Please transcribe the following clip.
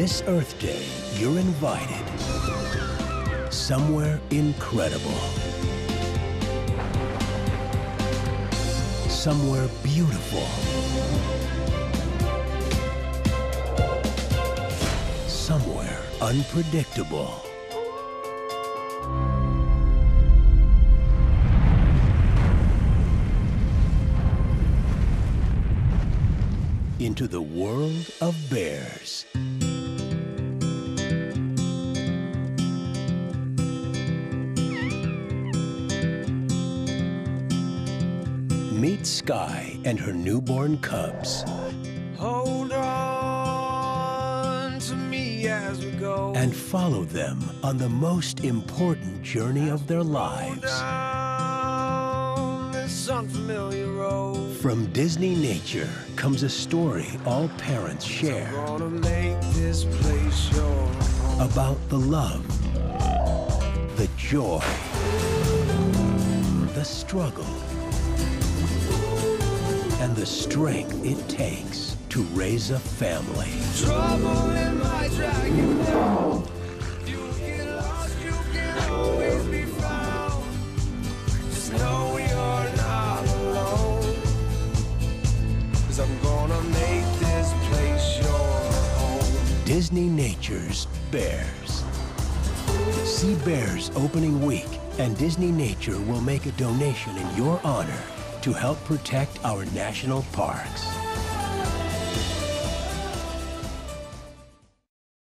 This Earth Day, you're invited somewhere incredible. Somewhere beautiful. Somewhere unpredictable. Into the world of bears. Meet Sky and her newborn cubs. Hold on to me as we go. And follow them on the most important journey of their lives. Down this unfamiliar road. From Disneynature comes a story all parents share. I'm gonna make this place your home. About the love, the joy, the struggle, and the strength it takes to raise a family. Trouble in my dragon now. You get lost, you can always be found. Just know you're not alone. 'Cause I'm gonna make this place your home. Disneynature's Bears. See Bears opening week, and Disneynature will make a donation in your honor to help protect our national parks.